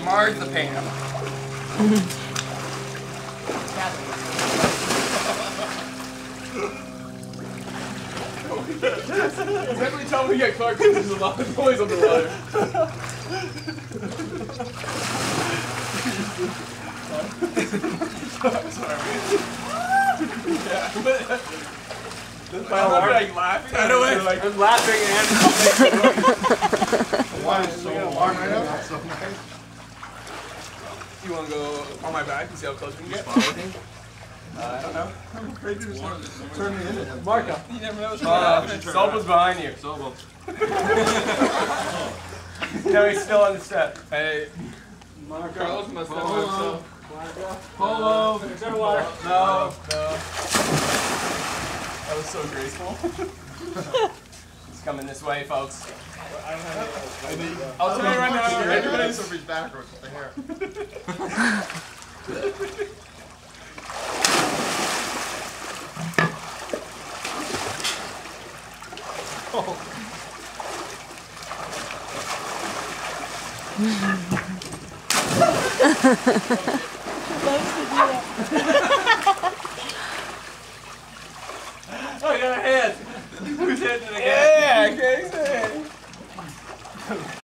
hard as the pan. Every time we get Clark, there's a lot of noise on the water. I'm like laughing. I know it. Like, I'm laughing and. Why is so hard? I know. That's so nice. You want to go on my back and see how close we can get? I don't know. I'm afraid to turn me into him. Marco. You never know what's going to happen. Sobel's behind you. Sobel. No, he's still on the step. Hey. Marco. Carlos must have himself. Polo. Is there water? No. That was so graceful. He's coming this way, folks. I'll tell you right now. Everybody's so reach backwards with the hair. Oh.